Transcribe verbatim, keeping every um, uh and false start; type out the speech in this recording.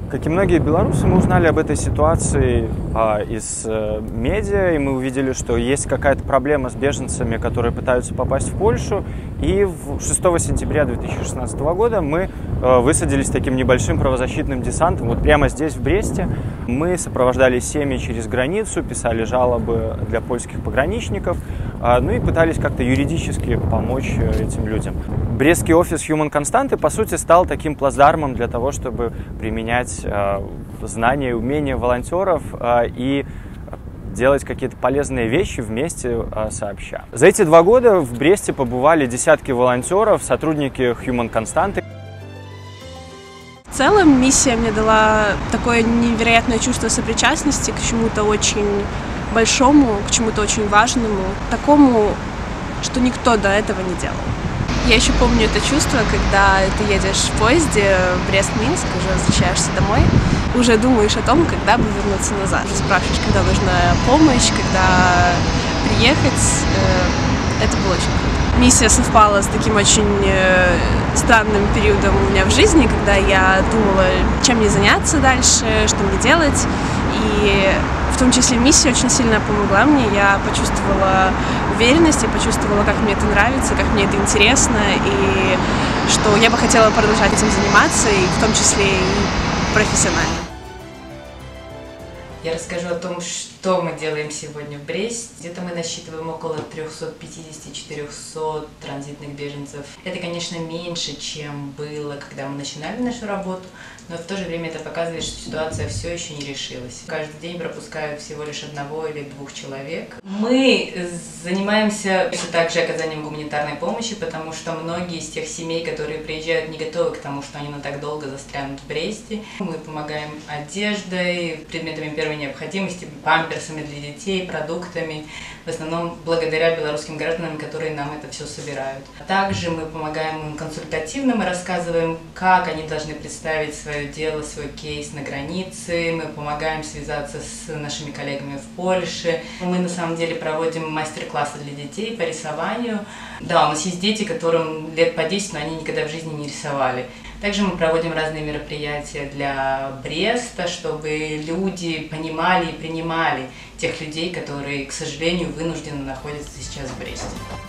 Как и многие белорусы, мы узнали об этой ситуации а, из а, медиа, и мы увидели, что есть какая-то проблема с беженцами, которые пытаются попасть в Польшу. И шестого сентября две тысячи шестнадцатого года мы а, высадились таким небольшим правозащитным десантом. Вот прямо здесь, в Бресте, мы сопровождали семьи через границу, писали жалобы для польских пограничников, а, ну и пытались как-то юридически помочь этим людям. Брестский офис Human Constante, по сути, стал таким плацдармом для того, чтобы применять э, знания и умения волонтеров э, и делать какие-то полезные вещи вместе э, сообща. За эти два года в Бресте побывали десятки волонтеров, сотрудники Human Constante. В целом миссия мне дала такое невероятное чувство сопричастности к чему-то очень большому, к чему-то очень важному, такому, что никто до этого не делал. Я еще помню это чувство, когда ты едешь в поезде Брест-Минск, уже возвращаешься домой, уже думаешь о том, когда бы вернуться назад. Уже спрашиваешь, когда нужна помощь, когда приехать. Это было очень круто. Миссия совпала с таким очень странным периодом у меня в жизни, когда я думала, чем мне заняться дальше, что мне делать. И в том числе миссия очень сильно помогла мне. Я почувствовала уверенность, я почувствовала, как мне это нравится, как мне это интересно, и что я бы хотела продолжать этим заниматься, и в том числе и профессионально. Я расскажу о том, что мы делаем сегодня в Бресте. Где-то мы насчитываем около трёхсот пятидесяти — четырёхсот транзитных беженцев. Это, конечно, меньше, чем было, когда мы начинали нашу работу, но в то же время это показывает, что ситуация все еще не решилась. Каждый день пропускают всего лишь одного или двух человек. Мы занимаемся все так же оказанием гуманитарной помощи, потому что многие из тех семей, которые приезжают, не готовы к тому, что они на так долго застрянут в Бресте. Мы помогаем одеждой, предметами первой необходимости, памперсами для детей, продуктами, в основном благодаря белорусским гражданам, которые нам это все собирают. Также мы помогаем им консультативно, мы рассказываем, как они должны представить свое дело, свой кейс на границе, мы помогаем связаться с нашими коллегами в Польше. Мы на самом деле проводим мастер-классы для детей по рисованию. Да, у нас есть дети, которым лет по десять, но они никогда в жизни не рисовали. Также мы проводим разные мероприятия для Бреста, чтобы люди понимали и принимали тех людей, которые, к сожалению, вынуждены находятся сейчас в Бресте.